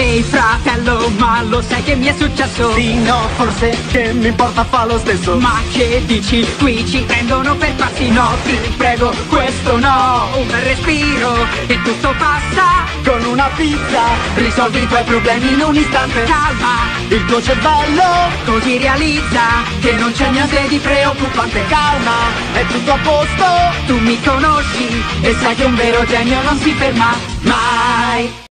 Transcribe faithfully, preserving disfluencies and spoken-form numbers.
Ehi fratello, ma lo sai che mi è successo? Sì, no, forse che mi importa fa lo stesso. Ma che dici? Qui ci prendono per pazzi. No, ti prego, questo no. Un bel respiro e tutto passa. Con una pizza risolvi i tuoi problemi in un istante. Calma, il tuo cervello così realizza che non c'è niente di preoccupante. calma, è tutto a posto. Tu mi conosci e sai che un vero genio non si ferma mai.